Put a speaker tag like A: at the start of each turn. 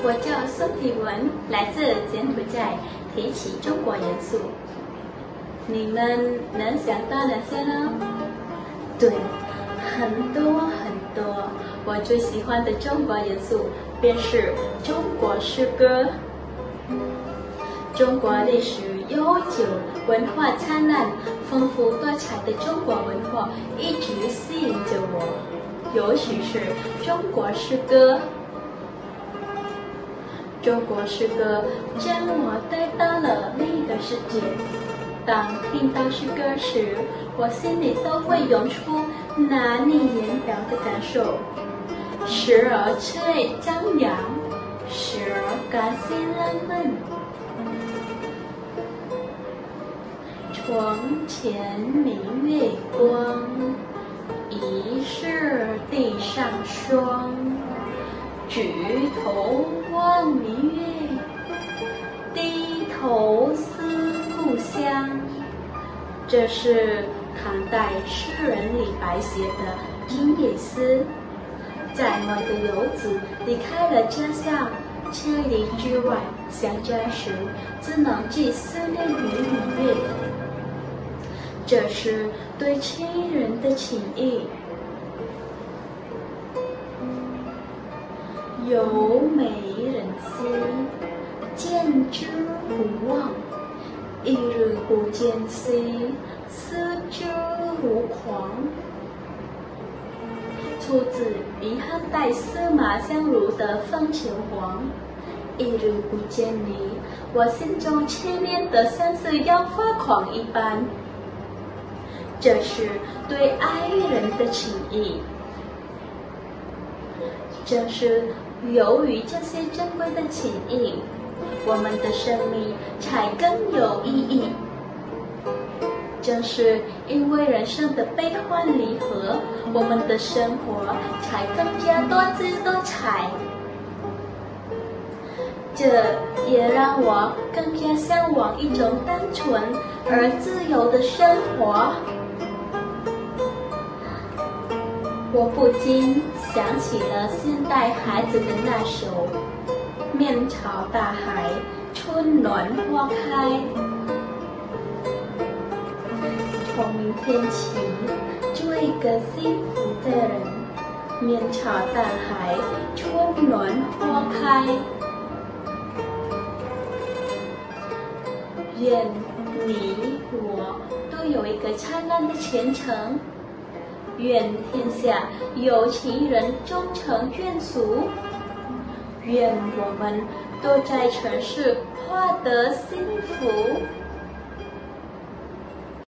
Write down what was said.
A: 我叫孙体文，来自柬埔寨，提起中国元素，你们能想到哪些呢？对，很多很多。我最喜欢的中国元素便是中国诗歌。中国历史悠久，文化灿烂，丰富多彩的中国文化一直吸引着我，尤其是中国诗歌。中国诗歌将我带到了另一个世界。当听到诗歌时，我心里都会涌出难以言表的感受，时而炽烈张扬，时而感性浪漫。床前明月光，疑是地上霜。举头望明月，低头思故乡。这是唐代诗人李白写的今夜思。在某个游子离开了家乡，千里之外想家时，只能寄思念于明月。这是对亲人的情谊。有美人兮，见之不忘；一日不见兮，思之如狂。出自于汉代司马相如的《封求王》。一日不见你，我心中牵念得像是要发狂一般。这是对爱人的情谊。正是由于这些珍贵的情谊，我们的生命才更有意义。正是因为人生的悲欢离合，我们的生活才更加多姿多彩。这也让我更加向往一种单纯而自由的生活。我不禁想起了现代孩子的那首《面朝大海，春暖花开》。从明天起，做一个幸福的人，面朝大海，春暖花开。愿你我都有一个灿烂的前程。愿天下有情人终成眷属，愿我们都在城市获得幸福。